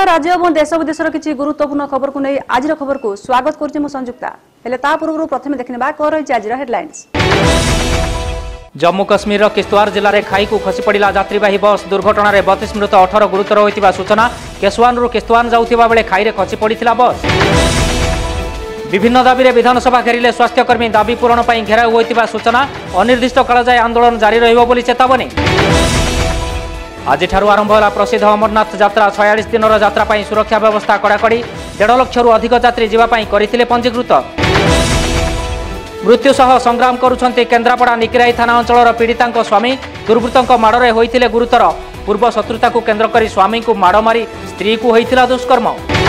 राज्य और देश विदेशर किसी गुरुत्वपूर्ण खबर को नहीं आज खबर को स्वागत करुच्ची संयुक्ता हेले ता पूर्व प्रथम देखने कौन रही आज हेडलाइंस। जम्मू कश्मीर किश्तवाड़ जिले में खाई को खसी पड़ा यात्रीवाही बस दुर्घटना 32 मृत 18 गुरुतर होता सूचना। केशवानरू किश्तवाड़ जाऊा बेले खाई खसी पड़ा बस। विभिन्न दाबी विधानसभा घेरिले स्वास्थ्यकर्मी दाबी पूरण पर घेराव होता सूचना। अनिर्दिष्ट काल जाए आंदोलन जारी रही चेतावनी। आज आरंभ होला प्रसिद्ध अमरनाथ यात्रा 46 दिन यात्रा पर सुरक्षा व्यवस्था कड़ाकड़ी। 1.5 लाख अधिक यात्री जावाई करथिले पंजीकृत। मृत्यु सह संग्राम करुछन्ति केन्द्रापड़ा निकिराई थाना अंचल पीड़िता स्वामी। दुर्वृत्तों माड़े होइथिले गुरुतर। पूर्व शत्रुता को केन्द्र कर स्वामी को माड़ मारी स्त्री को होइथिला दुष्कर्म।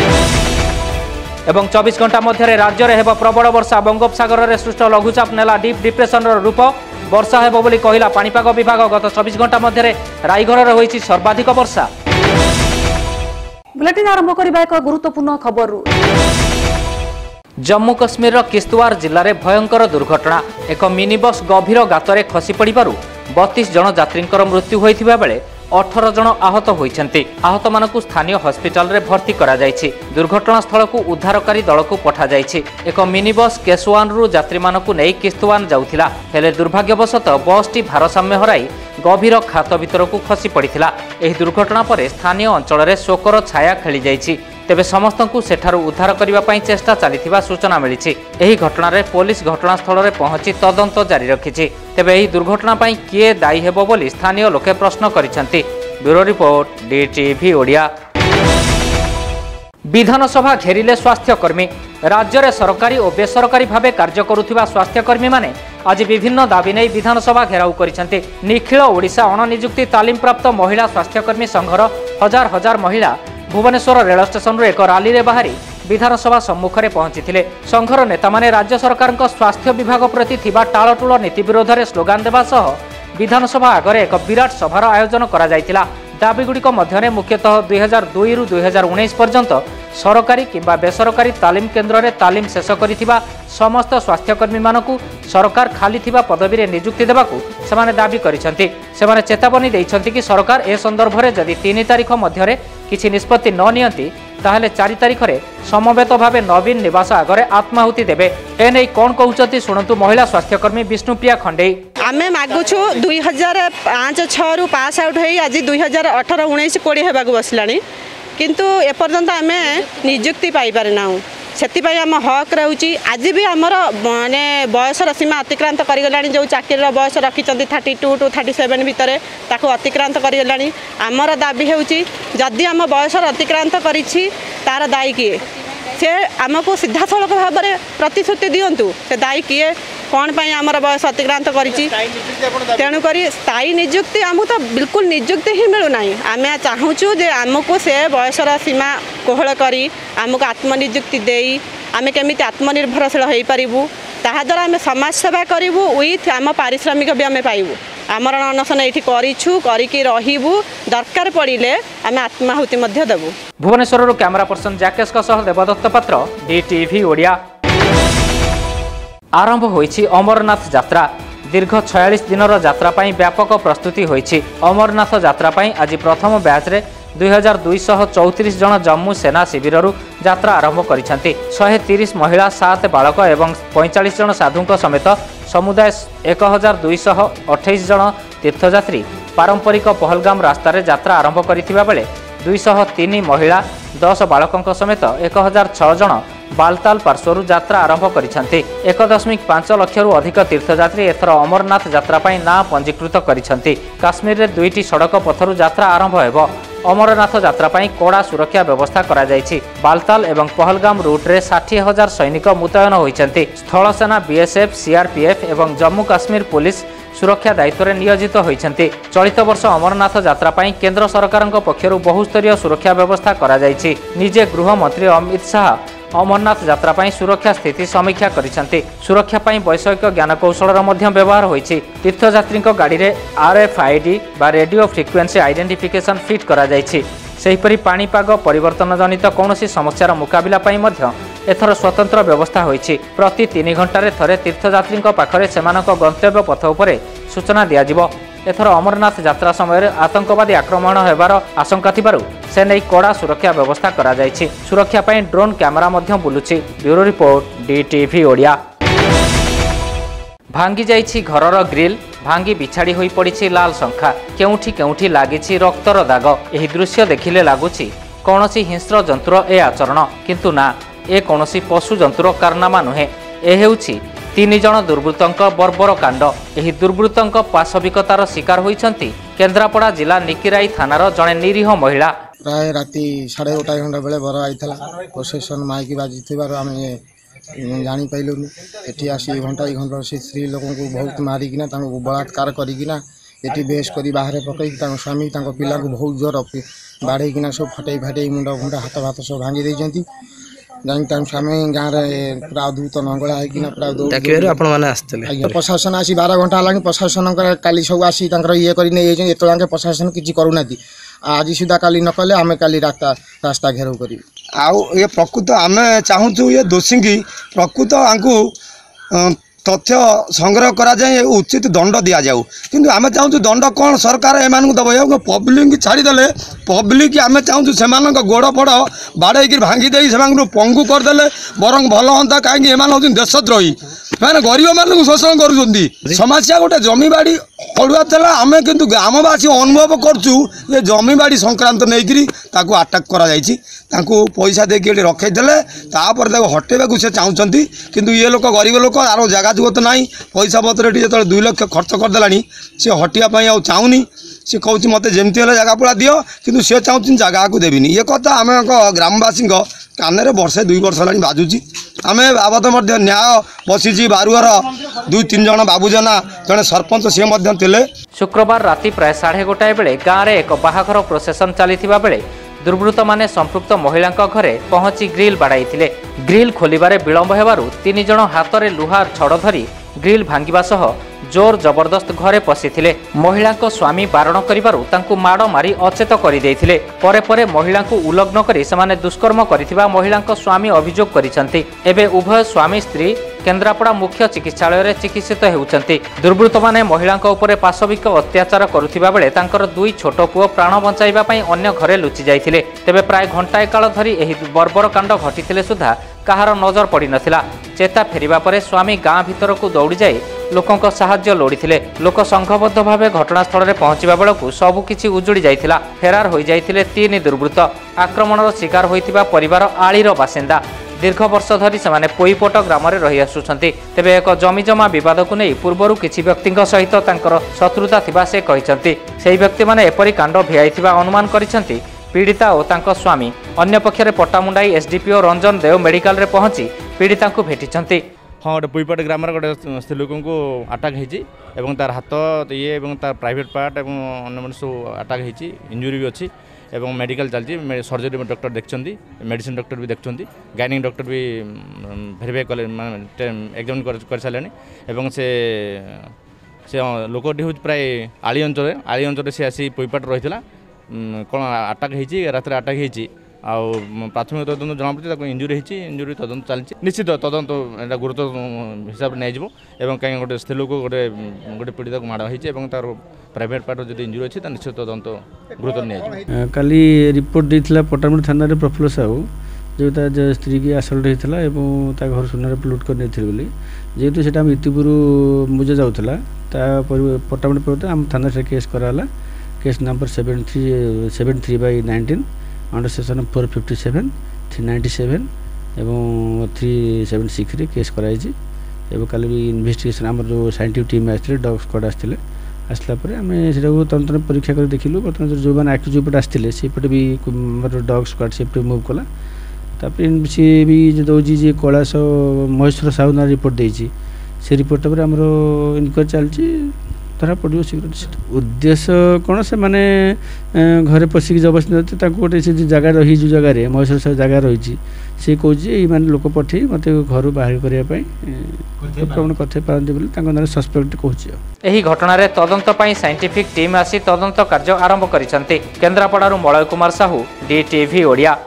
एवं 24 घंटा मध्य राज्य में हेब प्रबल वर्षा। बंगोपसागर में सृष्ट लघुचाप नेला डीप डिप्रेशन रूप। वर्षा हेब बोली कहिला पाणीपाग विभाग। गत 24 घंटा मध्य रायगढ़ होइछि सर्वाधिक वर्षा। बुलेटिन आरंभ करबा एक गुरुत्वपूर्ण खबर। जम्मू कश्मीर किश्तवाड़ जिले में भयंकर दुर्घटना। एक मिनी बस गभीर गाତରେ खसी पड़ू 32 जन यात्री मृत्यु होता बेले 18 जन आहत होती। आहत मानक स्थानीय हॉस्पिटल रे भर्ती करा जायछि। दुर्घटना स्थल को उद्धारकारी दल को पठा जायछि। एक मिनी बस केशवानरू यात्री मानक नहीं किश्तवाड़ जाउथिला हेले दुर्भाग्यवशत बस टी भारसाम्य हराई गभीर खात भीतर को खसी पड़िथिला। एही दुर्घटना पर स्थानीय अंचल में शोकर छाया खेली जायछि। तेबे समस्त को सेठारु उद्धार करबा पई चेष्टा चलीथिबा सूचना मिलिछि। एही घटना रे पुलिस घटनास्थल रे पहुंची तदंत जारी रखिछि। तेबे एही दुर्घटना पई किए दायी हेबो बोली स्थानीय लोके प्रश्न करिसेंति। Bureau report DTV Odia. विधानसभा घेरिले स्वास्थ्यकर्मी। राज्य में सरकारी और बेसरकारी भाव कार्य करुथिबा स्वास्थ्यकर्मी माने आज विभिन्न दाबी नहीं विधानसभा घेराव करिसेंति। निखिल ओडिशा अणनियुक्ति तालीम प्राप्त महिला स्वास्थ्यकर्मी संघर हजार हजार महिला भुवनेश्वर रेल स्टेशन एक राली रे बाहरी विधानसभा सम्मुख में पहुंची। संघर नेता माने राज्य सरकार स्वास्थ्य विभाग प्रति थिबा टाळटुळ नीति विरोध में स्लोगान देवा सह विधानसभा आगे एक विराट सभार आयोजन करा जायतिला। दाबीगुड़िक मध्य मुख्यतः 2002 रु 2019 पर्यंत सरकारी किंबा बेसरकारी तालीम केन्द्र में तालीम शेष करिथिबा समस्त स्वास्थ्यकर्मी मानकु सरकार खाली थिबा पदवी रे नियुक्ति देबाकू सेमाने दाबी करिसेंति। सेमाने चेतावनी दैछंति कि सरकार ए संदर्भ में जदि 3 तारिख मध्य किसी निष्पत्ति न नियंती ताहले 4 तारिख में समवेत भाव नवीन निवास आगे आत्माहुति देबे। एने कौन कहउचंती शुणंतु महिला स्वास्थ्यकर्मी विष्णुप्रिया खंडे। आमे मागुछु 2005-6 रु पास आउट होई आज 2018-19 20 हेबाक बसलानी किंतु एपर्यंत आमे नियुक्ति पाई पारना। से आम हक रोचे आज भी आमर माने बयसर सीमा अतिक्रांत करगला। जो चाकरी बयस रखिंट 32 टू 37 भितर ताको अतिक्रांत करगला। आमर दाबी होउची जदि आम बयसर अतिक्रांत करिछि तार दायी किए से आमको सीधा सड़क भाव में प्रतिश्रुति दिंतु से दायी किए कौन पाई आमर बयस अतिक्रांत करिछि। तेणुक स्थायी नियुक्ति आमको तो बिल्कुल नियुक्ति ही मिलूना। आम चाहूँ जे आमको से बयसर सीमा कोहल करी आमको आत्मनियुक्ति देई आम केमी आत्मनिर्भरशील हो पारू ताद्वारा आम समाज सेवा करूँ विथ आम पारिश्रमिक भी आम पाइबू। आमरण अनशन ये करी रहीबू दरकार पड़े आम आत्माहुति देवु। भुवनेश्वर कैमरा पर्सन जैकेश देवदत्त पात्र डीटीवी ओडिया। आरंभ होइछि अमरनाथ यात्रा। दीर्घ 46 दिन यात्रा पाई व्यापक प्रस्तुति होइछि। अमरनाथ यात्रा पाई आज प्रथम बैच रे 2234 जन जम्मू सेना शिविर यात्रा आरंभ करिसेंति। 130 महिला 7 बालक एवं 45 जन साधुଙ୍କ समेत समुदाय 1228 जन तीर्थयात्री पारंपरिक पहलगाम रास्ता रे यात्रा आरंभ करिथिबा बेले 203 महिला 10 बालकों समेत 1006 जन बालताल पार्श्वर यात्रा आरंभ करिसेंति। 1.5 लाख अधिक तीर्थयात्री एथर अमरनाथ यात्रा पाई ना पंजीकृत करिसेंति। काश्मीर रे 2टी सड़क पथरु यात्रा आरंभ हेबो। अमरनाथ यात्रा पाई कड़ा सुरक्षा व्यवस्था करा जायछि। बालताल एवं पहलगाम रूट रे 60,000 सैनिक मुतयन होइछन्ति। स्थल सेना बीएसएफ सीआरपीएफ एवं जम्मू काश्मीर पुलिस सुरक्षा दायित्व में नियोजित होइछन्ति। चलित वर्ष अमरनाथ यात्रा पाई केंद्र सरकार पक्षरु बहुस्तरीय सुरक्षा व्यवस्था करा जायछि। निजे गृह मंत्री अमित शाह अमरनाथ यात्रा पाई सुरक्षा स्थिति समीक्षा करिसेंति। सुरक्षा पाई वैषयिक ज्ञान कौशलर मध्य व्यवहार होइछि। तीर्थयात्री गाड़ी रे RFID बा रेडियो फ्रिक्वेंसी आइडेंटिफिकेशन फिट करा जायछि। सेहिपरि पाणीपाग परिवर्तन जनित कौनसी समस्यार मुकाबिला पाई मध्य एथर स्वतंत्र व्यवस्था होइछि। प्रति 3 घंटे थरे तीर्थयात्री पाखरे सेमानक गंतव्य पथ उपरे सूचना दियाजिबो। एथर अमरनाथ यात्रा समय आतंकवादी आक्रमण होबार आशंका थिबारु से नहीं कड़ा सुरक्षा व्यवस्था करा जायछि। सुरक्षा पई ड्रोन कैमेरा मध्य बुलुछि। Bureau report DTV Odia. भांगी जाइछि घरर ग्रिल, भांगी बिछाड़ी होई पड़िछि लाल संखा, केउठी केउठी लागिछि रक्तर दाग। एही दृश्य देखिले लागुछि कौनसी हिंस्र जंतुर ए आचरण, किंतु ना, ए कौनसी पशु जंतुर कारनामा नुहे। ए हेउछि 3 जण दुर्बृत्तंक बर्बर कांड। एही दुर्बृत्तंक पाशविकतार शिकार होइछंती केन्द्रापड़ा जिला निकिराई थानार जणे निरीह महिला। प्राय राति 2:30 घंटा बेले बर आईला प्रोसेसन माइक बाजी आम जानी पाइलुनि। एटी आसी घंटा से स्त्री लोक बहुत मारिकिना बलात्कार करिकिना एटी बेस करी बाहर पकई स्वामी पिला को बहुत जोर बाढ़ेकिना सब फटई फाटई मुंड फुंडा हाथ भात सब भांगी देइछंती। जानी स्वामी गाँव में पूरा अद्भुत नंगला होना पूरा प्रशासन आसी 12 घंटा है। प्रशासन काली सब आसी ये कर प्रशासन किसी करूना। आज सुधा काली न कले आम काली रास्ता घेराव कर ये प्रकृत आम चाहूँ ये दोषी की प्रकृत आंकु तथ्य संग्रह करा जाए उचित दंड दि जाऊ। किंतु आम चाहूँ दंड कौन सरकार एम दब पब्लिक छाड़ीदे पब्लिक आम चाहूँ से गोड़ फड़ बाड़े भांगी दे पंगु करदे बर भल हाँ कहीं एम हूँ देशद्रोही मैंने गरीब मान शोषण कर समस्या गोटे जमी बाड़ी अड़ुआ था। आम किंतु ग्रामवासी अनुभव करचु ये जमी बाड़ी संक्रांत नहीं आटाक करा पैसा देके रखईदे हटेबा से चाहूँगी। किंतु ये लोक गरीब लोक आर जगह जुगत ना पैसा पत्र जो 2 लाख खर्च करदेला सी हटियापाई आ चाहूनी। सी कहूँ मत जमी जगह पूरा दियो किंतु सी चाहूँ जगह को देविनी। ये कथा आम ग्रामवासी कान में वर्षे 2 वर्ष है बाजुची। आम बाबद न्याय बसी बारुआर 2-3 जन बाबूजना जड़े सरपंच सी थे। शुक्रवार राति प्राय 1:30 बेले गाँव में एक बाहाघर प्रोसेसन चली बेले दुर्बृत्त माने संपृक्त महिला घरे पहुंची ग्रिल बाड़ाई। ग्रिल खोलिबारे विलंब हेबारु 3 जण हाथ में लुहार छड़ धरी ग्रिल भांगिबा सह जोर जबरदस्त घरे पशिथिले। महिला स्वामी बारण करिबारु तांकु माड़ मारी अचेत करिदेइथिले। परे परे महिला उल्लग्न करी सेमाने दुष्कर्म करिथिबा महिला स्वामी अभियोग करिसंती। एबे उभय स्वामी स्त्री केन्द्रापड़ा मुख्य चिकित्सालय रे चिकित्सित हेउचंती। दुर्बृत्त माने महिला उपरे पाशविक अत्याचार करुथिबा बेले तांकर 2 छोट पुओ प्राण बंचाइबा पई अन्य घरे लुचि जाइथिले। तेबे प्राय घंटाए काल धरी एही बर्बर कांड घटिथिले सुधा कहार नजर पड़ी नथिला। चेता फेरिबा परे स्वामी गाँ भीतर को दौड़ी जाई लोकंक साहाय्य लोड़ीथिले। लोक संघबद्ध भावे घटनास्थल रे पहुंचीबा बेलकु सबकिछि उजुड़ी जाइथिला। फेरार होई जाइथिले 3 दुर्बृत्त। आक्रमणर शिकार होइथिबा परिवार आळीर बासिंदा। दीर्घ वर्ष धरी सेमाने पोईपोट ग्राम में रही आसुछंती। तेबे एक जमीजमा विवाद को नहीं पूर्वरु किछि व्यक्तिंक सहित तांकर शत्रुता थिबा से कहिसंती। सेही व्यक्ति माने एपरि कांड भिआइथिबा अनुमान करिसंती पीड़िता और तांको स्वामी। अन्य पक्षरे पट्टामुंडाई एसडीपीओ रंजन देव मेडिकल रे पहुंची पीड़िता को भेटिछंती। हाँ गोटे पुईपट ग्राम गोटे स्त्री लोक को आटाक होती तार हाथ ये तार प्राइवेट पार्ट और अन्य सब आटाक होती इंजुरी भी अच्छी एवं मेडिकल चलती। सर्जरी डॉक्टर देखते मेडिसिन डॉक्टर भी देखते गाइनिक डॉक्टर भी भेरीफाई कले एग्जामिन कर सारे एवं से लोकटी हूँ प्राय आली अंचल से आसी पुईपट रही कौन आटाक होती रात आटाक होती प्राथमिक तदंत जना पड़ी इंजुरी होती इंजुरी तदंत चलती। निश्चित तदंत एटा गुरुत्व हिसाब से नहीं एवं कहीं गोटे स्त्री लोक गोटे गोटे पीड़िता को माड़ होती तार प्राइवेट पार्ट जो इंजुरी अच्छी निश्चित तदंत गुरुत्व नहीं। काली रिपोर्ट देता पट्टामुंडी थाना प्रफुल्ल साहू जो स्त्री की आसल्ट होता घर सुनार लुट कर नहीं जेहेतु से इतिपुर मुझे जाऊला पट्टामुंडी पर आम थाना से केस कराला। केस नंबर 73/19 अंडर सेक्शन 457, 397 एवं 376 रे केस कराई। कल भी इन्वेस्टिगेशन आम जो साइंटिफिक टीम आसते डॉग स्क्वाड आसला आम से तंत्र परीक्षा कर देखिलु। बर्तमान जो मैंने आक्यूज आसते सेपटे भी डॉग स्क्वाड सेपटे मुव कला। सी भी दौजी जे कैलाश महेश्वर साहू ना रिपोर्ट देती से रिपोर्ट पर आमर इनक्वारी चलती धरा पड़ो शीघ्र। उद्देश्य कौन से माने घरे पशिक जबरदस्ती गोटे से जगह रही जो जगह महेश्वर साहू जगह रही सी कौन ये लोक पठे मत घर बाहर करने प्रमाण कथे पारती बोली सस्पेक्ट कहूँ। एही घटना रे तदंत पई साइंटिफिक टीम आसी तदंत कार्य आरंभ करिसंती। केन्द्रापड़ारू मलय कुमार साहू, डीटीवी ओडिया।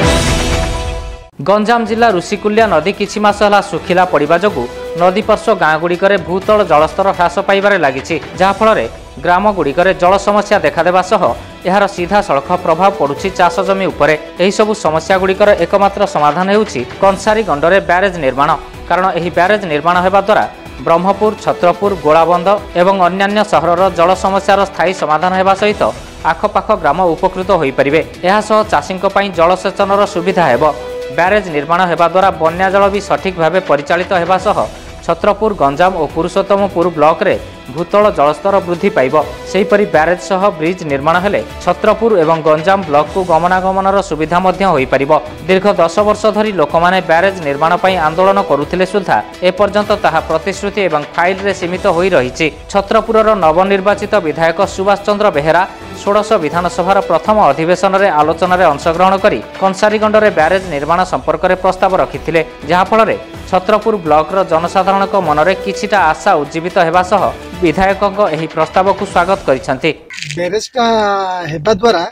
गंजाम जिला ऋषिकुल्या नदी किछि मास हला सुखिला पड़िबा जोगु नदी पार्श्व गाँगुड़िक भूतल जलस्तर ह्रास पाइबारे लागिछि, जहा फल ଗ୍ରାମଗୁଡ଼ିକରେ ଜଳ ସମସ୍ୟା ଦେଖାଦେବା ସହ ଏହାର ସିଧାସଳଖ ପ୍ରଭାବ ପଡ଼ୁଛି ଚାଷ ଜମି ଉପରେ। ଏହିସବୁ ସମସ୍ୟାଗୁଡ଼ିକର ଏକମାତ୍ର ସମାଧାନ ହେଉଛି କଂସାରୀ ଗଣ୍ଡରେ ବ୍ୟାରେଜ୍ ନିର୍ମାଣ। କାରଣ ଏହି ବ୍ୟାରେଜ୍ ନିର୍ମାଣ ହେବା ଦ୍ୱାରା ବ୍ରହ୍ମପୁର, ଛତ୍ରପୁର, ଗୋଳାବନ୍ଧ ଏବଂ ଅନ୍ୟାନ୍ୟ ସହରର ଜଳ ସମସ୍ୟାର ସ୍ଥାୟୀ ସମାଧାନ ହେବା ସହିତ ଆଖପାଖ ଗ୍ରାମ ଉପକୃତ ହୋଇପାରିବେ। ଏହାସହ ଚାଷୀଙ୍କ ପାଇଁ ଜଳସେଚନର ସୁବିଧା ହେବ। ବ୍ୟାରେଜ୍ ନିର୍ମାଣ ହେବା ଦ୍ୱାରା ବନ୍ୟା ଜଳ ବି ସଠିକ୍ ଭାବେ ପରିଚାଳିତ ହେବା ସହ ଛତ୍ରପୁର, ଗଞ୍ଜାମ ଓ ପୁରୁଷୋତ୍ତମପୁର ବ୍ଲକରେ ଭୂତଳ ଜଳସ୍ତର ବୃଦ୍ଧି ପାଇବ। ସେହିପରି ବ୍ୟାରେଜ୍ ସହ ବ୍ରିଜ୍ ନିର୍ମାଣ ହେଲେ ଛତ୍ରପୁର ଏବଂ ଗଞ୍ଜାମ ବ୍ଲକକୁ ଗମନାଗମନର ସୁବିଧା ମଧ୍ୟ ହୋଇପାରିବ। ଦୀର୍ଘ 10 ବର୍ଷ ଧରି ଲୋକମାନେ ବ୍ୟାରେଜ୍ ନିର୍ମାଣ ପାଇଁ ଆନ୍ଦୋଳନ କରୁଥିଲେ ସୁଦ୍ଧା ଏପର୍ଯ୍ୟନ୍ତ ତାହା ପ୍ରତିଶ୍ରୁତି ଏବଂ ଫାଇଲରେ ସୀମିତ ହୋଇ ରହିଛି। ଛତ୍ରପୁରର ନବନିର୍ବାଚିତ ବିଧାୟକ ସୁଭାଷ ଚନ୍ଦ୍ର ବେହେରା 16 ବିଧାନସଭାର ପ୍ରଥମ ଅଧିବେଶନରେ ଆଲୋଚନାରେ ଅଂଶଗ୍ରହଣ କରି କଂସାରୀଗଣ୍ଡରେ ବ୍ୟାରେଜ୍ ନିର୍ମାଣ ସମ୍ପର୍କରେ ପ୍ରସ୍ତାବ ରଖିଥିଲେ, ଯାହାଫଳରେ ଛତ୍ରପୁର ବ୍ଲକର ଜନସାଧାରଣଙ୍କ ମନରେ କିଛିଟା ଆଶା ଉଜ୍ଜୀବିତ ହେବା ସହ ବିଧାୟକଙ୍କ ଏହି ପ୍ରସ୍ତାବକୁ ସ୍ୱାଗତ କରିଛନ୍ତି। ବ୍ୟାରେଜଟା ହେବା ଦ୍ୱାରା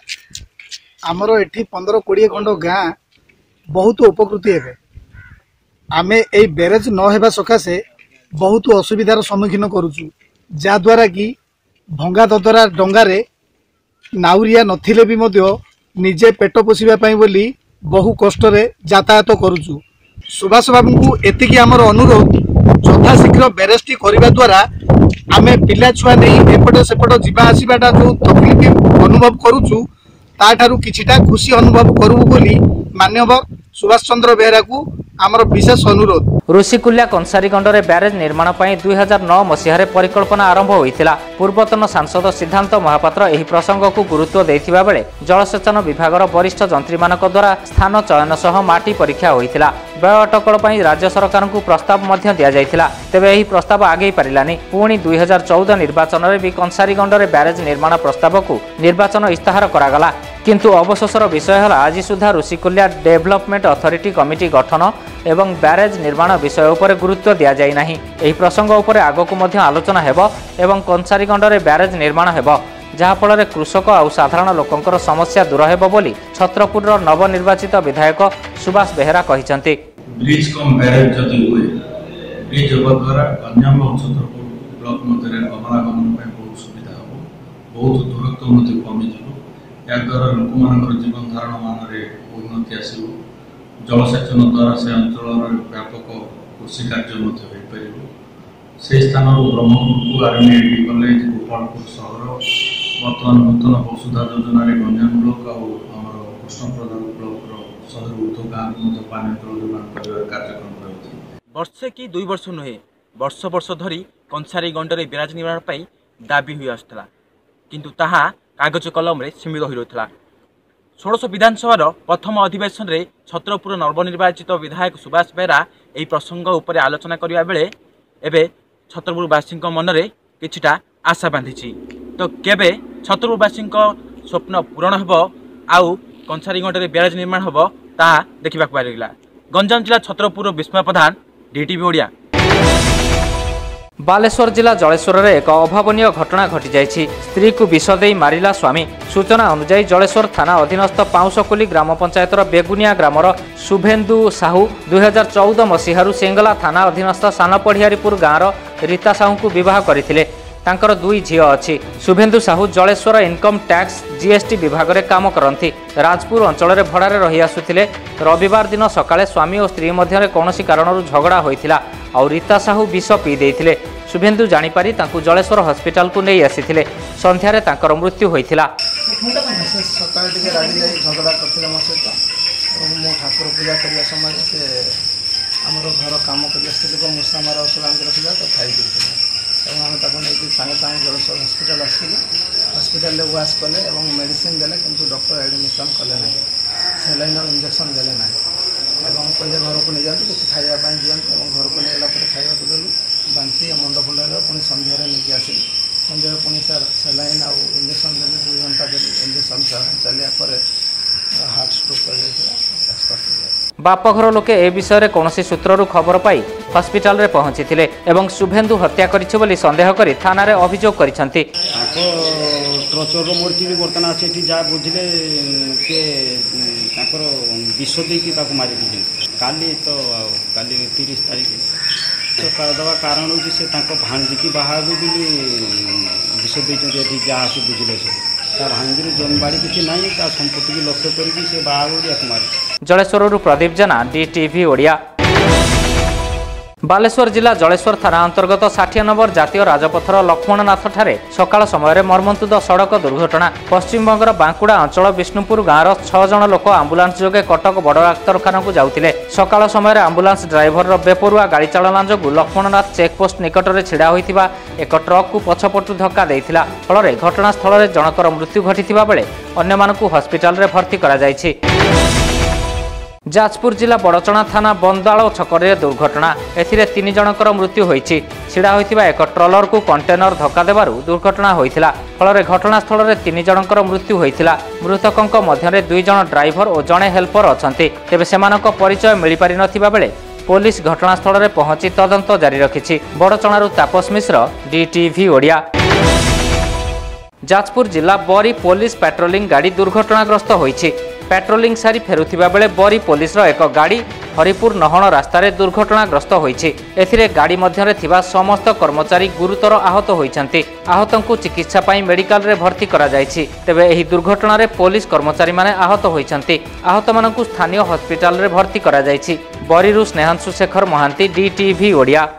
ଆମର ଏଠି 15-20 ଖଣ୍ଡ ଗାଁ ବହୁତ ଉପକୃତ ହେବେ। ଆମେ এই ବ୍ୟାରେଜ ନ ହେବା ସକାଶେ ବହୁତ ଅସୁବିଧାର ସମ୍ମୁଖୀନ କରୁଛୁ, ଯାହାଦ୍ୱାରା କି ଭଙ୍ଗା ଦଦରା ଡଙ୍ଗାରେ ନାଉରିଆ ନଥିଲେ ବି ମଧ୍ୟ ନିଜେ ପେଟ ପୋଷିବା ପାଇଁ ବୋଲି ବହୁ କଷ୍ଟରେ ଯାତାୟାତ କରୁଛୁ। ସୁଭାଷ ବାବୁଙ୍କୁ ଏତିକି ଆମର ଅନୁରୋଧ, ଯଥାଶୀଘ୍ର ବ୍ୟାରେଜଟି କରିବା ଦ୍ୱାରା ଆମେ ପିଲା ଛୁଆ ନେଇ ଏପଟ ସେପଟ ଯିବା ଆସିବାଟା ଯେଉଁ ତକଲିଫ ଅନୁଭବ କରୁଛୁ ତାଠାରୁ କିଛିଟା ଖୁସି ଅନୁଭବ କରିବୁ ବୋଲି ମାନ୍ୟବର ସୁଭାଷ ଚନ୍ଦ୍ର ବେହେରାକୁ ଆମର ବିଶେଷ ଅନୁରୋଧ। ଋଷିକୁଲ୍ୟା କଂସାରୀଗଣ୍ଡରେ ବ୍ୟାରେଜ୍ ନିର୍ମାଣ ପାଇଁ 2009 ମସିହାରେ ପରିକଳ୍ପନା ଆରମ୍ଭ ହୋଇଥିଲା। ପୂର୍ବତନ ସାଂସଦ ସିଦ୍ଧାନ୍ତ ମହାପାତ୍ର ଏହି ପ୍ରସଙ୍ଗକୁ ଗୁରୁତ୍ୱ ଦେଇଥିବା ବେଳେ ଜଳସେଚନ ବିଭାଗର ବରିଷ୍ଠ ଯନ୍ତ୍ରୀମାନଙ୍କ ଦ୍ୱାରା ସ୍ଥାନ ଚୟନ ସହ ମାଟି ପରୀକ୍ଷା ହୋଇଥିଲା। ବ୍ୟୟ ଅଟକଳ ପାଇଁ ରାଜ୍ୟ ସରକାରଙ୍କୁ ପ୍ରସ୍ତାବ ମଧ୍ୟ ଦିଆଯାଇଥିଲା, ତେବେ ଏହି ପ୍ରସ୍ତାବ ଆଗେଇ ପାରିଲାନି। ପୁଣି 2014 ନିର୍ବାଚନରେ ବି କଂସାରୀଗଣ୍ଡରେ ବ୍ୟାରେଜ୍ ନିର୍ମାଣ ପ୍ରସ୍ତାବକୁ ନିର୍ବାଚନ ଇସ୍ତାହାର କରାଗଲା। କିନ୍ତୁ ଅବଶୋଷର ବିଷୟ ହେଲା ଆଜି ସୁଦ୍ଧା ଋଷିକୁଲ୍ୟା ଡେଭଲପମେଣ୍ଟ ଅଥରିଟି କମିଟି ଗଠନ ଏବଂ ବ୍ୟାରେଜ୍ ନିର୍ମାଣ ବିଷୟ ଉପରେ ଗୁରୁତ୍ୱ ଦିଆଯାଇ ନାହିଁ। ଏହି ପ୍ରସଙ୍ଗ ଉପରେ ଆଗକୁ ମଧ୍ୟ ଆଲୋଚନା ହେବ ଏବଂ କଂସାରୀଗଣ୍ଡରେ ବ୍ୟାରେଜ୍ ନିର୍ମାଣ ହେବ, ଯାହାଫଳରେ କୃଷକ ଆଉ ସାଧାରଣ ଲୋକଙ୍କର ସମସ୍ୟା ଦୂର ହେବ ବୋଲି ଛତ୍ରପୁରର ନବନିର୍ବାଚିତ ବିଧାୟକ ସୁଭାଷ ବେହେରା କହିଛନ୍ତି। ବ୍ରିଜ କମ୍ ବ୍ୟାରେଜ୍ ଯଦି ହୁଏ, ବ୍ରିଜ ହେବା ଦ୍ୱାରା ଗଞ୍ଜାମ ଓ ଛତ୍ରପୁର ବ୍ଲକ ମଧ୍ୟରେ ଗମନାଗମନ ପାଇଁ ବହୁତ ସୁବିଧା ହେବ, ବହୁତ ଦୂରତ୍ୱ ମଧ୍ୟ କମିଯିବ। ଏହାଦ୍ୱାରା ଲୋକମାନଙ୍କର ଜୀବନ ଧାରଣ ମାନରେ ଉନ୍ନତି ଆସିବ। ଜଳସେଚନ ଦ୍ୱାରା ସେ ଅଞ୍ଚଳର ବ୍ୟାପକ କୃଷି କାର୍ଯ୍ୟ ମଧ୍ୟ ହୋଇପାରିବ। ସେହି ସ୍ଥାନରୁ ବ୍ରହ୍ମପୁରକୁ ଆର୍ମିଆଇଟି କଲେଜ, ଗୋପାଳପୁର ସହର, ବର୍ତ୍ତମାନ ନୂତନ ବସୁଧା ଯୋଜନାରେ ଗଞ୍ଜାମ ବ୍ଲକ ଆଉ ଆମର କୃଷ୍ଣପ୍ରଧାନ ବ୍ଲକର 100 ଗାଁକୁ ମଧ୍ୟ ପାନୀୟ ଜଳ ଯୋଗାଣ କରିବାର କାର୍ଯ୍ୟକ୍ରମ ରହିଛି। ବର୍ଷେ କି 2 ବର୍ଷ ନୁହେଁ, ବର୍ଷ ବର୍ଷ ଧରି କଂସାରୀଗଣ୍ଡରେ ବ୍ୟାରେଜ୍ ନିର୍ମାଣ ପାଇଁ ଦାବି ହୋଇ ଆସୁଥିଲା, କିନ୍ତୁ ତାହା କାଗଜ କଲମରେ ସୀମିତ ହୋଇ ରହିଥିଲା। 16 ବିଧାନସଭାର ପ୍ରଥମ ଅଧିବେଶନରେ ଛତ୍ରପୁର ନବନିର୍ବାଚିତ ବିଧାୟକ ସୁଭାଷ ବେହେରା ଏହି ପ୍ରସଙ୍ଗ ଉପରେ ଆଲୋଚନା କରିବା ବେଳେ ଏବେ ଛତ୍ରପୁରବାସୀଙ୍କ ମନରେ କିଛିଟା ଆଶା ବାନ୍ଧିଛି। ତ କେବେ ଛତ୍ରପୁରବାସୀଙ୍କ ସ୍ୱପ୍ନ ପୂରଣ ହେବ ଆଉ କଂସାରୀଗଣ୍ଡରେ ବ୍ୟାରେଜ୍ ନିର୍ମାଣ ହେବ ତାହା ଦେଖିବାକୁ ପାଇଲା। ଗଞ୍ଜାମ ଜିଲ୍ଲା ଛତ୍ରପୁର ବିସ୍ମୟ ପ୍ରଧାନ, DTV ଓଡ଼ିଆ। ବାଲେଶ୍ୱର ଜିଲ୍ଲା ଜଳେଶ୍ୱରରେ ଏକ ଅଭାବନୀୟ ଘଟଣା ଘଟିଯାଇଛି। ସ୍ତ୍ରୀକୁ ବିଷ ଦେଇ ମାରିଲା ସ୍ୱାମୀ। ସୂଚନା ଅନୁଯାୟୀ ଜଳେଶ୍ୱର ଥାନା ଅଧୀନସ୍ଥ ପାଉଁଶକୁଲି ଗ୍ରାମ ପଞ୍ଚାୟତର ବେଗୁନିଆ ଗ୍ରାମର ଶୁଭେନ୍ଦୁ ସାହୁ 2014 ମସିହାରୁ ସେଙ୍ଗଲା ଥାନା ଅଧୀନସ୍ଥ ସାନପଡ଼ିହାରୀପୁର ଗାଁର ରୀତା ସାହୁଙ୍କୁ ବିବାହ କରିଥିଲେ। ତାଙ୍କର 2 ଝିଅ ଅଛି। Subhendu Sahu Jaleswar income tax GST ବିଭାଗରେ କାମ କରନ୍ତି। ରାଜପୁର ଅଞ୍ଚଳରେ ଭଡ଼ାରେ ରହି ଆସୁଥିଲେ। ରବିବାର ଦିନ ସକାଳେ ସ୍ୱାମୀ ଓ ସ୍ତ୍ରୀ ମଧ୍ୟରେ କୌଣସି କାରଣରୁ ଝଗଡ଼ା ହୋଇଥିଲା ଆଉ ରୀତା ସାହୁ ବିଷ ପିଇ ଦେଇଥିଲେ। ଶୁଭେନ୍ଦୁ ଜାଣିପାରି ତାଙ୍କୁ ଜଳେଶ୍ୱର ହସ୍ପିଟାଲକୁ ନେଇ ଆସିଥିଲେ। ସନ୍ଧ୍ୟାରେ ତାଙ୍କର ମୃତ୍ୟୁ ହୋଇଥିଲା। ସକାଳେ ଟିକେ ରାଗି ଯାଇ ଝଗଡ଼ା କରିଥିଲେ ମୋ ସହିତ ଏବଂ ମୁଁ ଠାକୁର ପୂଜା କରିବା ସମୟରେ ସେ ଆମର ଘର କାମ କରି ଆସିଥିଲେ, ମୂଷା ମାରା ଔଷଧ ଆଣିକି ରଖିଥିଲା, ତ ଖାଇ ଦେଇଥିଲେ ଏବଂ ଆମେ ତାକୁ ନେଇକି ସାଙ୍ଗେ ସାଙ୍ଗେ ଜଳେଶ୍ୱର ହସ୍ପିଟାଲ ଆସିଥିଲୁ। ହସ୍ପିଟାଲରେ ୱାସ୍ କଲେ ଏବଂ ମେଡ଼ିସିନ ଦେଲେ, କିନ୍ତୁ ଡକ୍ଟର ଆଡ଼ମିସନ୍ କଲେ ନାହିଁ, ସେଲାଇନର ଇଞ୍ଜେକ୍ସନ୍ ଦେଲେ ନାହିଁ ଏବଂ କହିଲେ ଘରକୁ ନେଇଯାଆନ୍ତୁ, କିଛି ଖାଇବା ପାଇଁ ଦିଅନ୍ତୁ ଏବଂ ଘରକୁ ନେଇଗଲା ପରେ ଖାଇବାକୁ ଦେଲୁ। ବାନ୍ତି ମୁଣ୍ଡ ଫୁଣ୍ଡ ହେଲା, ପୁଣି ସନ୍ଧ୍ୟାରେ ନେଇକି ଆସିଲି। ସନ୍ଧ୍ୟାରେ ପୁଣି ସେଲାଇନ୍ ଆଉ ଇଞ୍ଜେକ୍ସନ୍ ଦେଲି, 2 ଘଣ୍ଟା ଦେଲି। ଇଞ୍ଜେକ୍ସନ୍ ଚାଲିବା ପରେ ହାର୍ଟ ଷ୍ଟ୍ରୋକ୍ କରିଯାଇଥିଲା, ଏକ୍ସପାର୍ଟ ହେଇଯାଇଥିଲା। ବାପଘର ଲୋକେ ଏ ବିଷୟରେ କୌଣସି ସୂତ୍ରରୁ ଖବର ପାଇ ହସ୍ପିଟାଲରେ ପହଞ୍ଚିଥିଲେ ଏବଂ ଶୁଭେନ୍ଦୁ ହତ୍ୟା କରିଛି ବୋଲି ସନ୍ଦେହ କରି ଥାନାରେ ଅଭିଯୋଗ କରିଛନ୍ତି। ଟ୍ରଚରର ମୂର୍ତ୍ତି ବି ବର୍ତ୍ତମାନ ଅଛି ଏଠି, ଯାହା ବୁଝିଲେ ସେ ତାଙ୍କ विष देकी मारी काली तो काली 30 तारीख दवा कारण हूँ से भांजी बाहर भी विष देती जहाँ आसी बुझे सब भांजी जमी बाड़ी किसी ना संपत्ति की लक्ष्य करके बाहर मारी। जलेश्वर प्रदीप जेना DTV ओडिया। बालेश्वर जिला जलेश्वर थाना अंतर्गत 60 नंबर जातीय राजपथर लक्ष्मणनाथ ठारे सकाळ समय मर्मन्तुद सड़क दुर्घटना। पश्चिमबंगर बांकुड़ा अंचल विष्णुपुर गाँवर 6 जन लोक आंबुलांस जोगे कटक बड़ डाक्तरखाना को जाउतिले। सकाळ समय आंबुलांस ड्राइवर बेपरुआ गाड़ी चालना जोगु लक्ष्मणनाथ चेकपोस्ट निकट में छिड़ा होइथिबा एक ट्रक को पछपटु धक्का देइथिला। फल घटनास्थल में जनकर मृत्यु घटिथिबा बेले अन्य मानकु हॉस्पिटल रे भर्ती करा जायछि। जाजपुर जिला बड़चणा थाना बंदाल छकरे दुर्घटना। एथिरे 3 जनकर मृत्यु होइछि। छिड़ा होइथिबा एक ट्रलर को कंटेनर धक्का देबारु दुर्घटना होइथिला। फल घटनास्थल में 3 जनकर मृत्यु होइथिला। मृतकंक मध्यरे 2 जन ड्राइवर और जड़े हेल्पर अछंती। तेबे सेमानक परिचय मिली पारि नथिबा बेले पुलिस घटनास्थल में पहुंची तदंत जारी रखिछि। बड़चणारु तापस मिश्र DTV ओडिया। जाजपुर जिला बरी पुलिस पेट्रोलिंग गाड़ी दुर्घटनाग्रस्त होइछि। पेट्रोलिंग सारी फेरुथिबा बेले बरी पुलिस एक गाड़ी हरिपुर नहण रास्तार दुर्घटनाग्रस्त होइछि। एथिरे गाड़ी मध्यरे थिबा समस्त कर्मचारी गुरुतर आहत होइछन्ति। आहतंकु चिकित्सा पाई मेडिकल रे भर्ती करा जायछि। तेबे एही दुर्घटना रे पुलिस कर्मचारी माने आहत होइछन्ति। आहत मानकु स्थानीय हॉस्पिटल रे भर्ती करा जायछि। बरीरु स्नेहांशु शेखर महांती DTV ओडिया।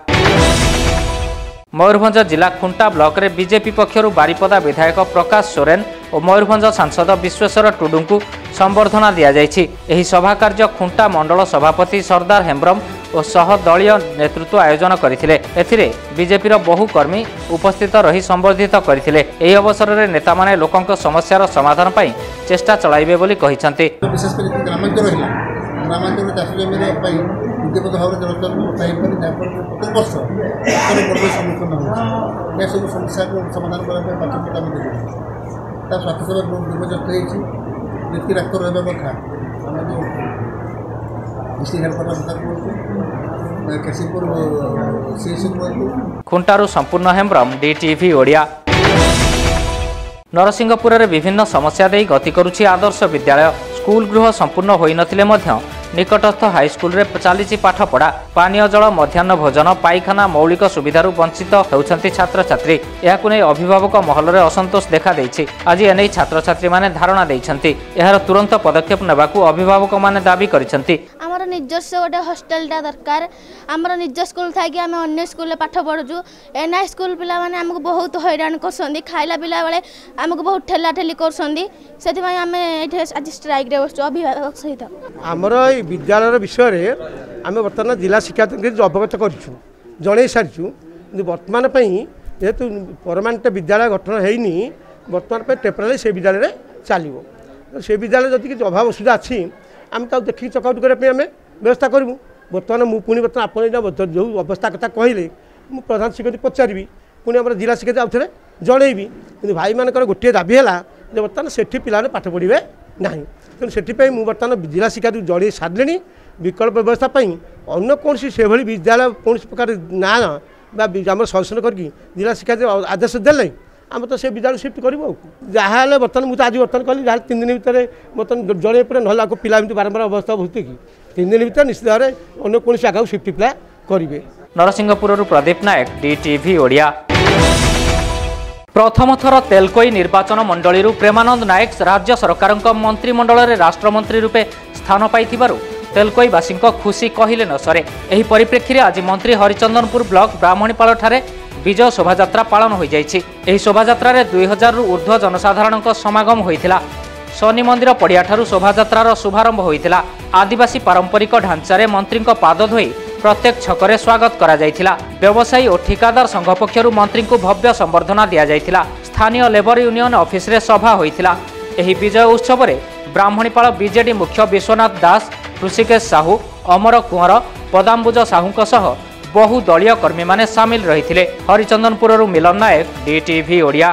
मयूरभंज जिला खुंटा ब्लॉक रे बीजेपी पक्षरु बारिपदा विधायक प्रकाश सोरेन और मयूरभंज सांसद विश्वेश्वर टुडू को संबर्धना दिया जायछि। एही सभा कार्य खुंटा मंडल सभापति सरदार हेम्ब्रम और सह दलीय नेतृत्व आयोजन करथिले। एथिरे बीजेपी बहु कर्मी उपस्थित रही संबर्धित करथिले। एही अवसर रे नेता माने लोकंक समस्यार समाधान पई चेष्टा चलाइबे बोली कहिसंते। विशेष कर ग्रामांचल रहिला ग्रामांचल चाष जमी पई विद्युत भाव जलचर पाई पर प्रत्येक वर्ष सम्मुखीन होछि। सब समस्या को समाधान करने प्राथमिकता में देते स्वास्थ्य सेवा बहुत दुर्गस्त होती डाक्तर रहा कथा आम जो डिस्ट्रिक्ट हेल्थ खुंटारू संपूर्ण हेम्ब्रम DTV ओडिया। नरसिंहपुर में विभिन्न समस्या दे गति करुछि आदर्श विद्यालय। स्कूल गृह संपूर्ण होई नथिले मध्य निकटस्थ हाईस्कूल रे चली पाठपढ़ा। पानीय जल मध्याह्न भोजन पाइखाना मौलिक सुविधारू वंचित होउछन्ति छात्र छात्री। याकु नै अभिभावक महल रे असंतोष देखा देइछि। आज एनै छात्र छात्री माने धारणा देइछन्ति। एहार तुरंत पदक्षेप नेबाकू अभिभावक माने दाबी करिछन्ति। हमर निजस्व गोटे हॉस्टलटा दरकार। हमर निज स्कूल थाकि आमे अन्य स्कूल पाठ पढुछु। एनआई स्कूल पिला माने हमको बहुत हैरान करसन्ति। खाइला पिला बेले हमको बहुत ठेला ठेली करसन्ति। सेति भाई आमे एठे आज स्ट्राइक रे बसछु अभिभावक सहित। हमर विद्यालय विषय में आम बर्तमान जिला शिक्षा अवगत करूँ जन सारी बर्तमान जेहेतु परमानेंट विद्यालय गठन होनी बर्तमान टेम्परारी से विद्यालय चलो से विद्यालय जब किसी अभाव असुविधा अच्छी आम देखिए चकआउट करने व्यवस्था करूँ। बर्तमान मुझे पुणी बर्तमान आप जो अवस्था कथा कहले मुझे प्रधान शिक्षक पचारि पुणी आम जिला शिक्षक आउ थे जनईबी कि भाई मान गोटे दाबी है बर्तमान से पिला पाठ पढ़े ना तेणु से बर्तमान जिला शिक्षा जड़े सारे विकल्प व्यवस्था अन्य कौन से विद्यालय कौन प्रकार ना आम सजेसन कर जिला शिक्षा आदेश देले आम तो से विद्यालय शिफ्ट करूँ जहाँ बर्तमान मुझे आज बर्तमान कहली जहाँ 3 दिन भितर बर्तमान जड़े पर ना पिला बारंबार अवस्था भूति कि 3 दिन भितर निश्चित भाव में अन्य कौन जगह शिफ्ट पिला करेंगे। नरसिंहपुर प्रदीप नायक DTV ओडिया। प्रथम थर तेलकोई निर्वाचन मंडली प्रेमानंद नायक राज्य सरकार मंत्रिमंडल में राष्ट्रमंत्री रूपे स्थान पाइथिबारु तेलकोईवासी खुशी कहले न सरे। एही परिप्रेक्षी में आज मंत्री हरिचंदनपुर ब्लॉक ब्राह्मणीपाल ठारे विजय शोभायात्रा पालन हो जाइछि। एही शोभायात्रा 2000 रु ऊर्ध्व जनसाधारण समागम होइथिला। शनि मंदिर पड़िया ठारू शोभायात्रार शुभारंभ होइथिला। आदिवासी पारंपरिक ढांचारे मंत्री पाद धोई प्रत्येक छकरे स्वागत करा जाइथिला। व्यवसायी और ठिकादार संघ पक्षरु मंत्री को भव्य संबर्धना दिया जाइथिला। स्थानीय लेबर यूनियन ऑफिस रे सभा होइथिला। एही विजय उत्सव रे ब्राह्मणीपाल बीजेडी मुख्य विश्वनाथ दास, ऋषिकेश साहू, अमर कुंवर, पदाम्बुज साहू सह बहु दलीय कर्मी माने सामिल रहिथिले। हरिचंदनपुर मिलन नायक DTV ओडिया।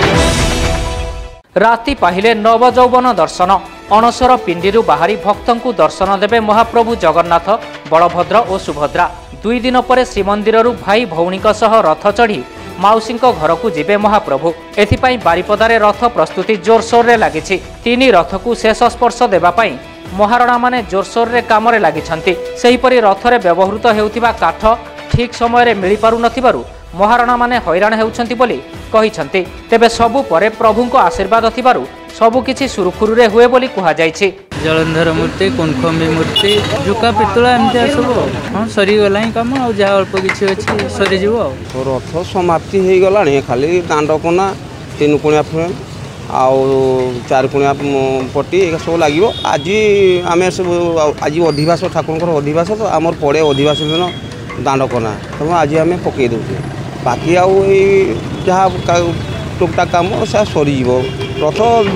राति पाहिले नवजौवन दर्शन। अणसर पिंडीरू बाहरी भक्तंकु दर्शन देवे महाप्रभु जगन्नाथ, बलभद्र और सुभद्रा। 2 दिन पर श्रीमंदिर भाई भौणी सह रथ चढ़ी माउसी घर को जीवे महाप्रभु। एथिपाई बारिपदारे रथ प्रस्तुति जोरसोर रे लागिछि। 3 रथ को शेष स्पर्श देवाई महारणा माने जोरसोर रे काम रे लागिछंती। सेहीपरि रथरे व्यवहृत हेउथिबा काठ ठीक समय रे मिली पारु नथिबारु महारणा माने हैरान हेउछंती बोली कहिछंती। तेबे सबु परे प्रभुको आशीर्वाद थिबारु सबु किछि सुरुखुरु रे हुए बोली कुहा जायछि। जलंधर मूर्ति कोनखंबी मूर्ति जुका पितुला एमती सब हाँ सरी गला कम आ जहाँ अल्प किसी अच्छी सरीज रथ समाप्ति हो गला खाली दांडकोना 3 कुणिया फ्रेम आउ 4 कुणिया पट्टी सब लगे। आज आम सब आज अधिवास ठाकुर अधिवास तो आम पड़े अधिवास दिन दांडकोना तेणु आज आम पकई दे बाकी आउ जहाँ टुकटा काम से सरीज रथ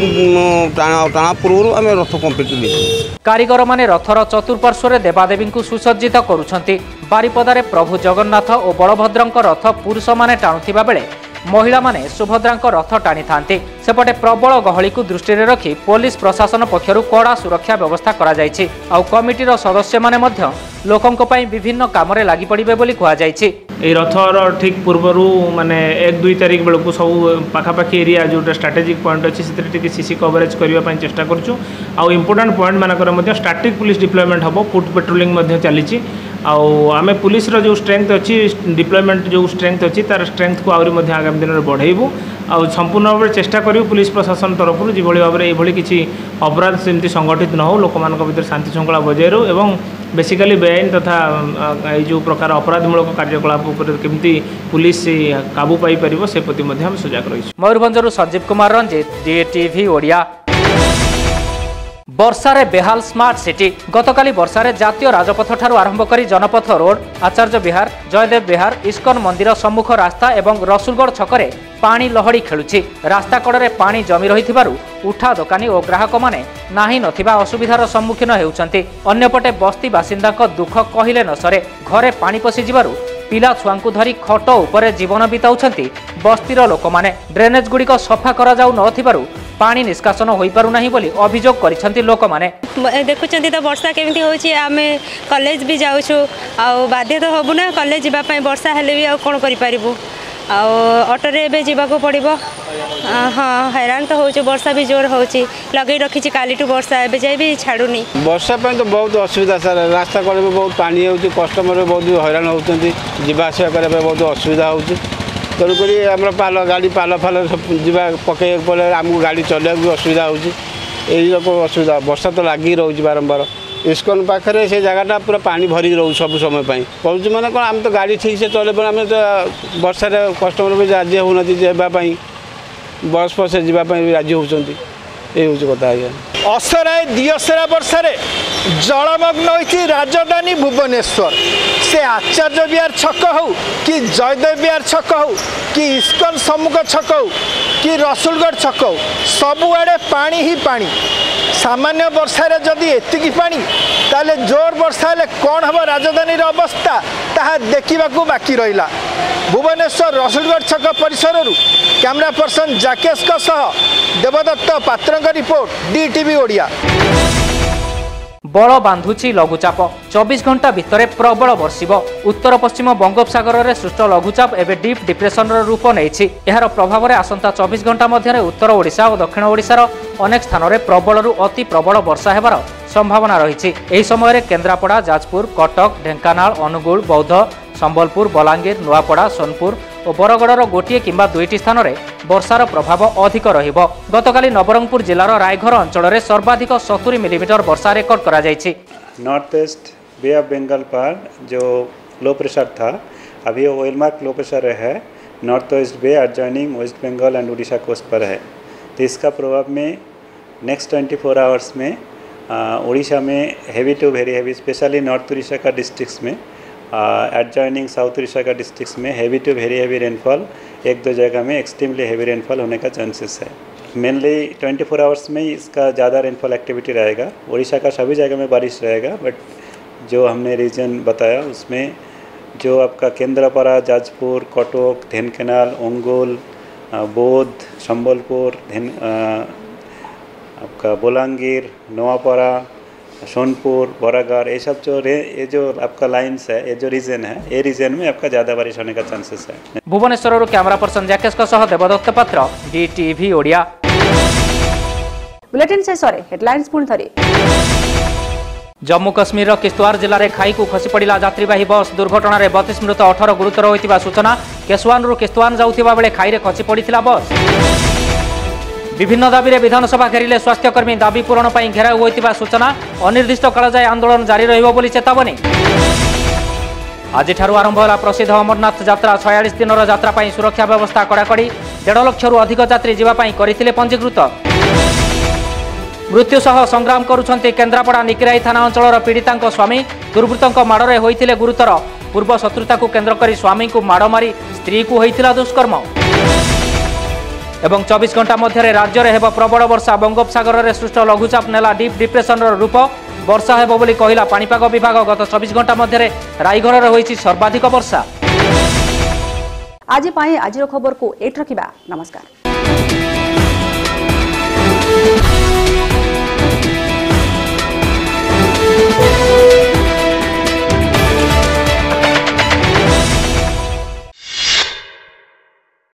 टाणा पूर्व आम रथ कम्प्लीट दे। कारीगर माने रथर चतुर्पार्श्व देवादेवी को सुसज्जित करुछंती। बारिपदारे प्रभु जगन्नाथ और बलभद्रंक रथ पुरुष माने टाणुथिबा बेले महिला माने सुभद्रांक रथ टाणी थांती। सेपटे प्रबल गहली को दृष्टि रखी पुलिस प्रशासन पक्षरु कड़ा सुरक्षा व्यवस्था करा जायछि। आ कमिटीर सदस्य माने मध्य लोकंक पई विभिन्न कामरे लागि पड़िबे बोली कुहा जायछि। ए रथर ठीक पूर्वर माने 1-2 तारिख बेलू सब पाखापाखि एरिया जो स्ट्राटेजिक पॉइंट अच्छी से सीसी कवरेज करने चेष्टा करूँ। आउ इम्पोर्टाट पॉइंट मानक स्टाटिक पुलिस डिप्लॉयमेंट हम फुट पेट्रोलिंग चली आम पुलिस जो स्ट्रेंथ अच्छी डिप्लॉयमेंट जो स्ट्रेंथ अच्छी तार स्ट्रेंथ को आहरी आगामी दिन में बढ़ेबू आ संपूर्ण भाव चेष्टा करूँ पुलिस प्रशासन तरफ जो भाव में किसी अपराध सेमती संगठित न हो लोक भर शांति श्रृंखला बजाय रू एवं बेसिकली बेआईन तथा जो प्रकार अपराधमूलक कार्यकलाप केमती पुलिस काबू पाई परिबो से प्रति हम सजग रही। मयूरभंजरू संजीव कुमार रंजित DATV ओडिया। वर्षारे बेहाल स्मार्ट सिटी गतकाली वर्षारे जातीय राजपथ ठारू आरंभ करी जनपथ रोड आचार्य विहार जयदेव विहार इस्कन मंदिर सम्मुख रास्ता एवं रसुलगढ़ छकरे पानी लहड़ी खेलुछि। रास्ता कड़े पानी जमी रहिथिबारु उठा दोकानी और ग्राहक माने नाही नथिबा असुविधार सम्मुखीन हेउछंती। अन्यपटे बस्ती बासिंदाक दुख कहिले न सरे। घरे पानी पशि जिबारु पिला छुआंकु धरी खट उपरे जीवन बिताउछंती बस्तीर लोकमाने। ड्रेनेज गुड़िक सफा करा जाउ नथिबारु पानी निष्कासन होई पारु नाही बोली अभियोग करिसंती लोकमाने। देखुचंती तो वर्षा केमिति होछि आमे कॉलेज भी जाउछु आ बाध्य तो होबु ना कॉलेज जिबा पई वर्षा हेले भी आ कोन करि पारिबु आ ऑटो रे बे जिबा को पड़िबो। हाँ हैरान तो होछु वर्षा भी जोर होछि लगे रखिछि काली टू वर्षा एबे जाय भी छाडुनी। वर्षा पई तो बहुत असुविधा सर रास्ता कड़े में बहुत पानी होछि कस्टमर बहुत हैरान होउछंती जिबा आसिया करे बहुत असुविधा होछि तेणुक आम पाल गाड़ी पाल फाल जा पकड़ पड़े आमको गाड़ी चलने भी असुविधा हो असुविधा वर्षा तो लगी रोज बारंबार इस्कन पाखे से जगहटा पूरा पानी भरी रो सब समय कहूँ मैंने कौन आम तो गाड़ी ठीक से चले आम तो वर्षा कस्टमर भी राजी होना जावाई बस फस जावाई राजी होती ये हूँ कथा आज्ञा। असराए दियसरा वर्षार जलमग्न होती राजधानी भुवनेश्वर से आचार्य विहार छक हो कि जयदेव विहार छक हो कि इस्कन सम्मुख छक हो कि रसुलगढ़ छक हो सबुआड़े पानी ही पानी। सामान्य वर्षार जदि एतिकी पानी ताले जोर वर्षा हेले कौन हम राजधानी अवस्था ताहा देखा बाकी रहा। भुवनेश्वर रसुलगढ़ छक परिसर कैमरा पर्सन जाकेश देवदत्त पात्र रिपोर्ट DATV ओडिया। बल बांधुची लघुचाप 24 घंटा भितर प्रबल बर्षिब। उत्तर पश्चिम बंगोपसागर में सृष्ट लघुचाप एवं डीप डिप्रेशन रूप नहीं। यार प्रभाव में आसंता 24 घंटा मध्य उत्तर ओडिशा और दक्षिण ओडिशार अनेक स्थान में प्रबल अति प्रबल वर्षा होबार संभावना रही। यह समय केन्द्रापड़ा जाजपुर कटक ढेंकानाल अनुगुल बौद्ध संबलपुर बलांगीर नुआपड़ा सोनपुर और बरगड़र गोटे किंबा 2टी स्थान में वर्षार प्रभाव अधिक रहिब। गतकाली नवरंगपुर जिलार रायघर अंचल में सर्वाधिक 70 मिलीमीटर वर्षा रेकर्ड करा जायछि। North east bay of Bengal पर जो लो प्रेशर था अभी वो ऑयल मार्क लो प्रेशर है north east bay adjoining West Bengal and Orissa coast पर है। तो इसका प्रभाव में नेक्स्ट 24 आवर्स में उड़ीसा में heavy to very heavy specially north Orissa का डिस्ट्रिक्ट्स में एडजॉइनिंग साउथ उड़ीसा का डिस्ट्रिक्ट्स में heavy to very heavy rainfall 1-2 जगह में एक्सट्रीमली हैवी रेनफॉल होने का चांसेस है। मेनली 24 आवर्स में इसका ज़्यादा रेनफॉल एक्टिविटी रहेगा। उड़ीसा का सभी जगह में बारिश रहेगा बट जो हमने रीजन बताया उसमें जो आपका केंद्रापड़ा जाजपुर कटक ढेंकानाल ओंगोल बौद्ध संबलपुर आपका बोलांगीर नोआपाड़ा सोनपुर बरागढ़ ये सब जो आपका लाइन्स है ये जो रीजन है ये रीजन में आपका ज़्यादा बारिश होने का चांसेस है। भुवनेश्वर कैमरा पर्सन जाकेश देवदत्त पात्र DATV ओडिया। बुलेटिन शेष हेडलाइंस पुणी थरी। जम्मू कश्मीर किश्तवाड़ जिले में खाई को खसी पड़ा यात्रीवाही बस दुर्घटना 32 मृत 18 गुरुतर होता सूचना। केशवानरू किश्तवाड़ जाऊा बेले खाई खसी पड़ा बस। विभिन्न दाबी में विधानसभा घेरिले स्वास्थ्यकर्मी दाबी पूरण पर घेराव होता सूचना। अनिर्दिष्ट काल जाए आंदोलन जारी रही चेतावनी। आज आरंभ है प्रसिद्ध अमरनाथ यात्रा। 46 दिन यात्रा पर सुरक्षा व्यवस्था कड़ाकड़ी। 1.5 लाख अधिक यात्री जावाई करते पंजीकृत। मृत्यु सह संग्राम करुछंती केन्द्रापड़ा निकिराई थाना अंचल पीड़िता स्वामी। दुर्वृत्तों माड़े होते गुरुतर। पूर्व शत्रुता को केन्द्र कर स्वामी को माड़ मारी स्त्री को होता दुष्कर्म। एवं 24 घंटा मध्य राज्य में हेब प्रबल वर्षा। बंगोपसागर में सृष्ट लघुचाप नेला डीप डिप्रेशन रूप। वर्षा हेब बोली कहिला पाणीपाग विभाग। गत 24 घंटा मध्य रायगढ़ में होईछि सर्वाधिक वर्षा। आज खबर को एट रखिबा। नमस्कार। Thank you.